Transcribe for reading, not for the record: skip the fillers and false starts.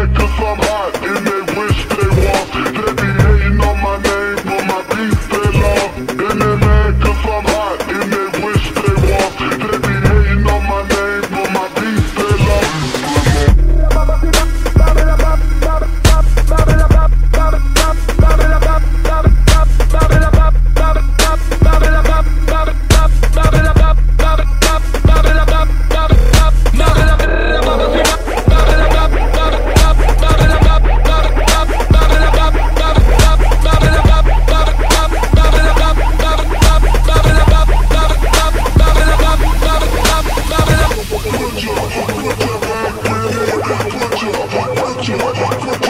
mad cause I'm hot and they wish they was. They be hating on my name but my beef they love. And they mad cause I'm hot and they wish they was. They be hating on my name but my beef they love. Put your